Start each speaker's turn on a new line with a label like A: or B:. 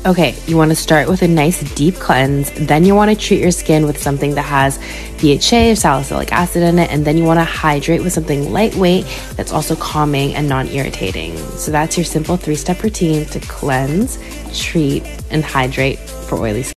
A: Okay, you want to start with a nice deep cleanse, then you want to treat your skin with something that has DHA or salicylic acid in it, and then you want to hydrate with something lightweight that's also calming and non-irritating. So that's your simple 3-step routine to cleanse, treat, and hydrate for oily skin.